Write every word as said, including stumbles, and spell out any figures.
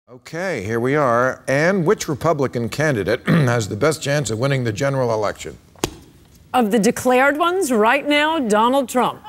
Okay, here we are. And which Republican candidate has the best chance of winning the general election? Of the declared ones, right now, Donald Trump.